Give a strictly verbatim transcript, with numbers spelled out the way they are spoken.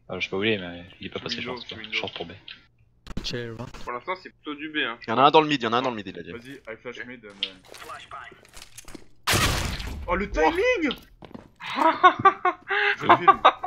Ah, je sais pas où il est, mais il est pas Je passé suis short, window, je suis short pour B. Chill, hein. Pour l'instant, c'est plutôt du B. Hein. Y'en a un dans le mid, y'en a un dans le mid, il a dit. Vas-y, I flash mid. euh, mais- Oh le timing. Je filme.